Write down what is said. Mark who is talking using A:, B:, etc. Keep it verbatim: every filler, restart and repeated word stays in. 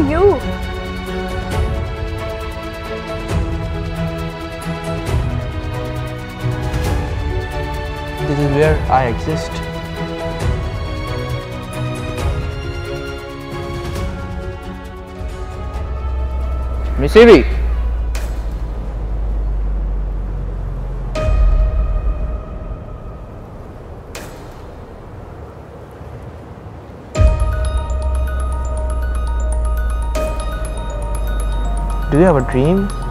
A: you?
B: This is where I exist. Miss Evie! Do you have a dream?